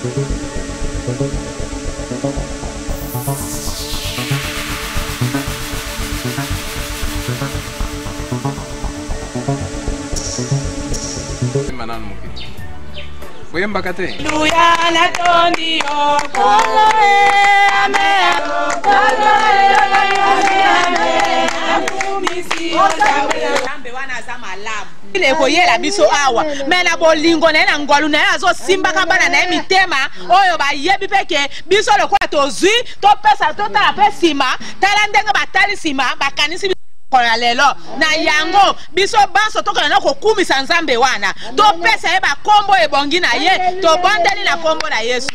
la biso awa mais na bolingo na ngwalu na azo simba kambana na mitema oyo ba yebi peke biso le kwa tozui to pesa to ta pesima tala ndenga batali sima bakanisi kona lelo na yango biso banso toka na kokumisa nzambe wana to pesa ye ba kombo ebongi na ye to bondeli na kombo na Yesu.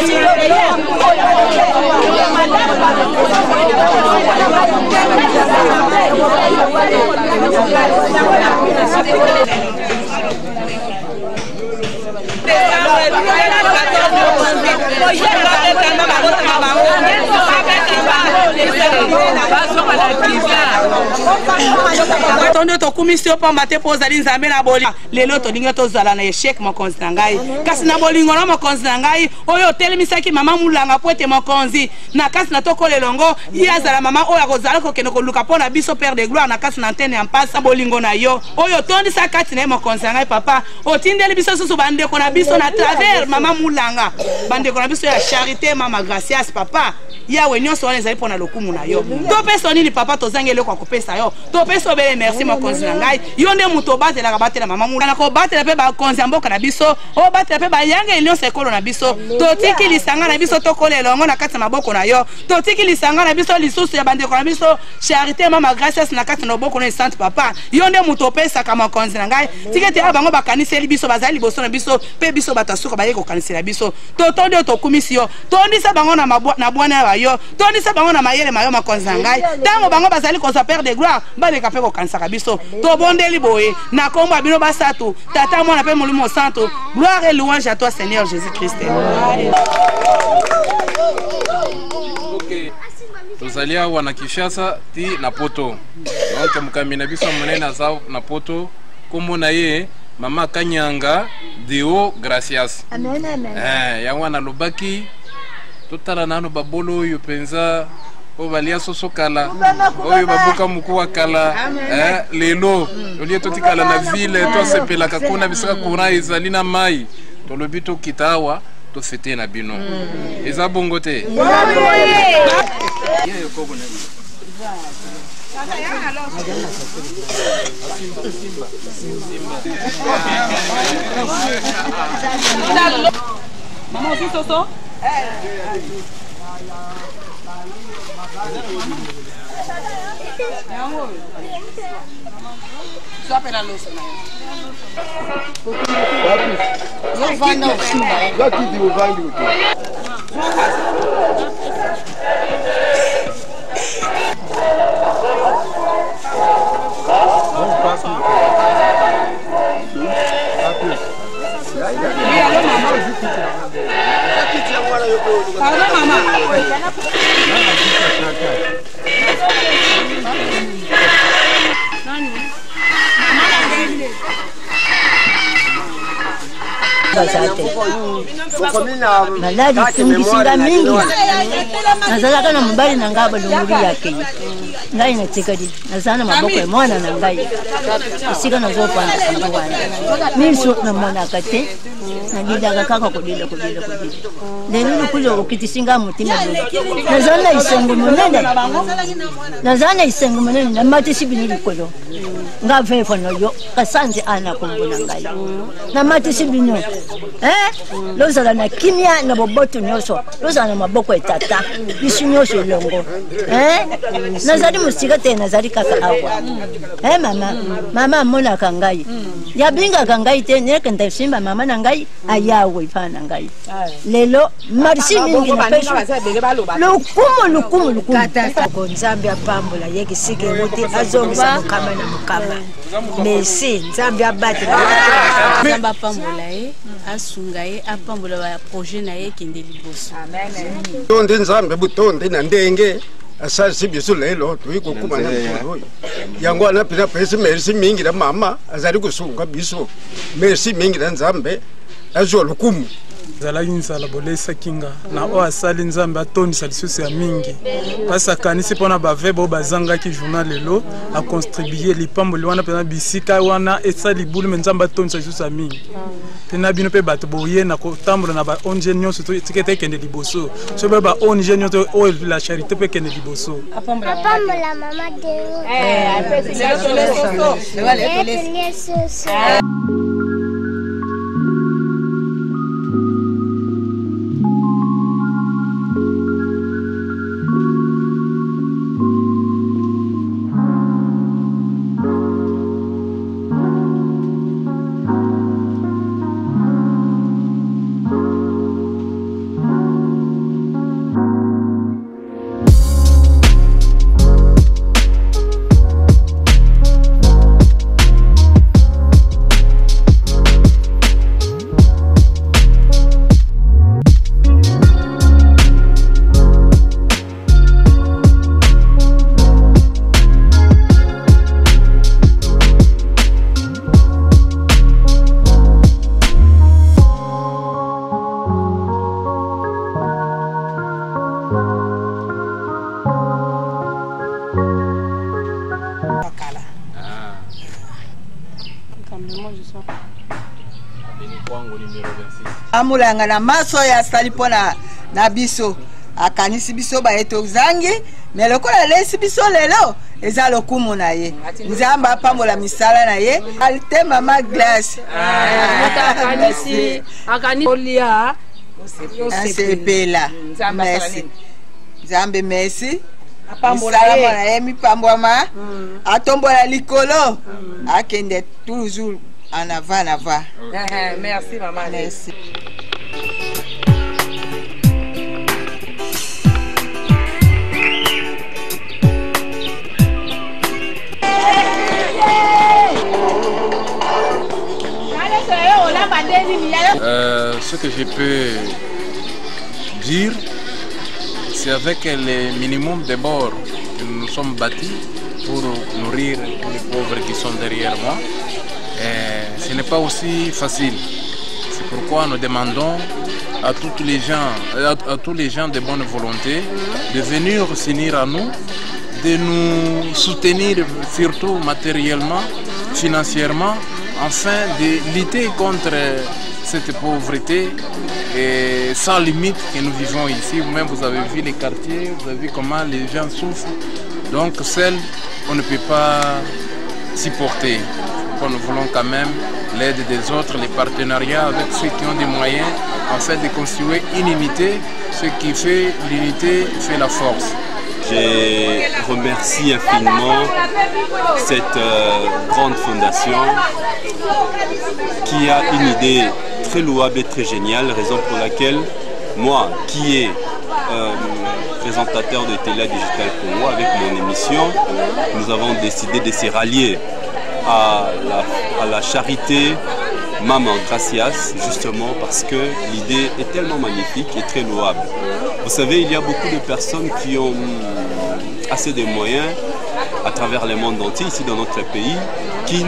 Tondo to commission pamba te poza linzambe na boli lelo to linga to zala na échec mokonzi na ngai kasi na bolingo na mokonzi na ngai oyo telemisaki mama mulanga poete mokonzi na kasi na toko lelongo ya zala mama oyo akozala ko keno ko luka pona biso père de gloire na kasi na antenne en passe bolingo na yo oyo tondi sa kati na mokonzi na ngai papa otindeli biso susu bande ko na biso na travers mama mulanga bande ko na biso ya charité mama gracias papa yawe nyonso wana ezali pona lokumu na yo to pesa nini papa tozangele kwa kopesa yo to pesa obele merci mokonzi na ngai yo nde muto batela batela mama mulanga ko batela pe ba konzi mboka na biso o batela pe ba yanga nyonso ekolo na biso to tiki lisanga na biso to kolelongo na kati maboko na yo to tiki lisanga na biso lisusu ya bande ko na biso charité mama gracias na kati na boko na sainte papa yo nde muto pesa kama mokonzi na ngai tikete abango bakaniseli biso bazali boso na biso pe biso batasuka baye ko kanisela biso to tonde to komisio tondisa bango na bwana ba yo tondisa bango na mayele mayo makonzi na ngai tango bango bazali ko sa père de gloire bale ka pe ko kanisaka biso to bondeli boye na kombo abino basatu tata mwana pe molimo santo gloire et louange à toi Seigneur Jésus-Christ. Okay. Tozalia wana Kishasa ti na poto donc mukamina biso monena za na poto kombo na ye mama Kanyanga Deo Gracias. Amen. Ya wana lobaki totala nano babolo yo penza o balia soso kala oyo babuka mukuwa kala lelo olie totikala na ville to sepela kakona bisaka kura ezali na mai to lobito kitawa to fete na bino eza bongo te Maman aussi soso maladi tungisinga mingi nazalaka na mobali na ngai balongoli yake ngai natikadi nazala na maboko ya mwana na ngai esika nazopanda sango wana miso namonaka te nalidaka kaka kodila lelo lokuli okitisinga motima nazala na isengo monene namatisi bino likolo nga vefa noyo kasanze ana kombo na ngai namatisi bino lozala na kimia na boboto nyonso lozala na maboko etata biso nyonso elongo nazali mosika te nazali kaka awa mama amonaka ngai yabingaka ngai te neke ndasimba mama na ngai ayawe pa na ngai lelo marisi mingi na pesho lukumu ko nzambe apambola yeki sike wote azongisa mukama na mukama merci nzambe abati nzambe apambola ye asunga ye apambola ba projet na ye kende liboso amen tonde nzambe butonde na ndenge asasi biso lelo tuiko kumana oyo yango ana pina pesi merci mingi na mama azali kusunga biso merci mingi na nzambe azo lukumu zalaki nzala bolesa kinga na oyo asali nzambe atondisa lisusu ya mingi kasi akanisi mpona bavebe oyo bazangaki journal lelo acontribue lipamboli wana mpena bisika wana esali libulu me nzambe atondisa lisusu ya mingi mpe na bino mpe bato boye na kotambola na baong nyonso tika ete ekende liboso so mpe baong nyonso oyo la charité mpe ekende liboso apambola mama deo amulanga na maso ya sali mpona na biso akanisi biso baye tozangi me lokola lesi biso lelo eza lokumu na ye nzambe apambola misala na ye alte mama glace asepela merci nzambe merci misala na ye mipambwama atombola likolo akende toujours en avant. Merci maman. Merci. Ce que je peux dire, c'est avec le minimum de bord que nous sommes bâtis pour nourrir les pauvres qui sont derrière moi. Ce n'est pas aussi facile. C'est pourquoi nous demandons à tous les gens de bonne volonté de venir s'unir à nous, de nous soutenir surtout matériellement, financièrement, afin de lutter contre cette pauvreté et sans limite que nous vivons ici. Vous-même, vous avez vu les quartiers, vous avez vu comment les gens souffrent. Donc, seul, on ne peut pas supporter. Nous voulons quand même l'aide des autres, les partenariats avec ceux qui ont des moyens, afin de construire une unité. Ce qui fait l'unité fait la force. Je remercie infiniment cette grande fondation qui a une idée très louable et très géniale, raison pour laquelle moi, qui est présentateur de Télé Digital Congo avec mon émission, nous avons décidé de se rallier à la charité Maman Gracias, justement parce que l'idée est tellement magnifique et très louable. Vous savez, il y a beaucoup de personnes qui ont assez de moyens à travers le monde entier, ici dans notre pays, qui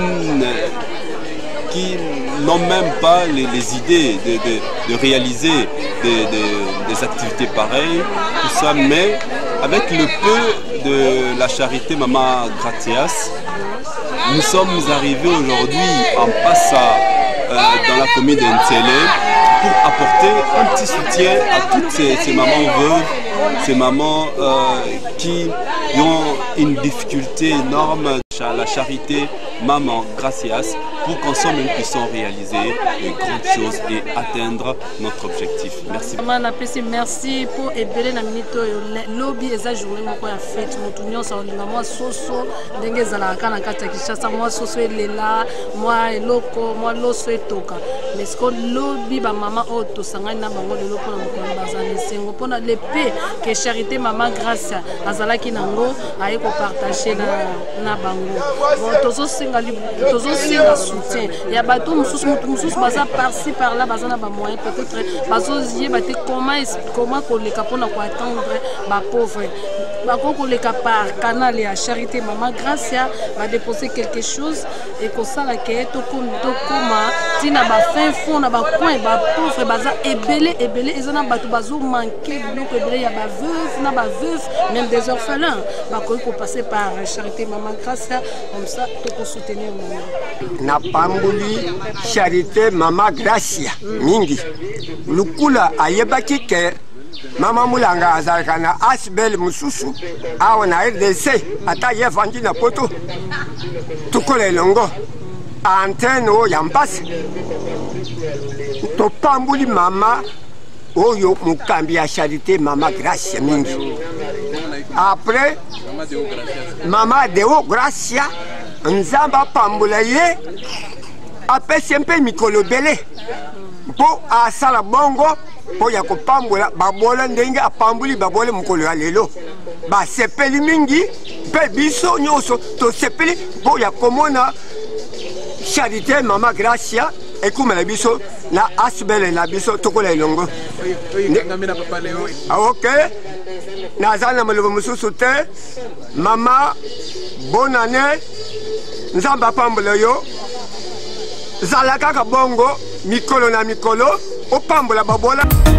n'ont même pas les idées de réaliser des activités pareilles, tout ça, mais avec le peu de la charité Maman Gracias, nous sommes arrivés aujourd'hui en Passa, dans la commune d'Ntélé, pour apporter un petit soutien à toutes ces mamans veuves, ces mamans qui ont une difficulté énorme à la charité Maman Gracias, pour qu'ensemble nous puissions réaliser de grandes choses et atteindre notre objectif. Merci. Merci pour aider la minute lobby et sa journée moko ya fête motu nyonso olinga moi soso ndenge zala kana kata Kinshasa moi soso elela moi eloko moi loso etoka mais ce que lobby ba maman o to sangani na bango lelo pona mokolo bazana sengo pona le paix que charité Maman Gracia azalaki nango aye ko partager na bango bon tozo singa soutien il y a bateau mususu baza par-ci par-là bazana ba moyen peut-être bazozier bate comment koleka pona ko attendre ba pauvre bako koleka par canal ya charité Maman Gracia va déposer quelque chose et que ça la que to koma tina ba fin fond na ba coin ba pauvre baza ebele ezana batu bazo manquer biloko ebele ya ba veuve na ba veuve même des orphelins ba ko passer par charité Maman Gracia comme ça to soutenir na pambuli charité Maman Gracia mingi lukula ayebaki ke Mama Mulanga azalaka na asbel mususu awa na RDC ata ye vandi na poto tukola elongo antenne o ya mpasi topambuli mama oyo mukambi ya charité Mama Gracia mingi. Après Mama Deo Gracia nzamba pambula ye apesi mpe mikolo bele mpo asala bongo po ya kopambula babola ndenge apambuli babole mukolo ya lelo basepeli mingi mpe biso nyonso tosepeli po ya komona charité Mama Gracia ekumela biso na asbele na biso tokola elongo. Ok, nazali na maloba mosusu te. Mama, bonne année. Nzamba pambula yo zala kaka bongo mikolo na mikolo opambola babola.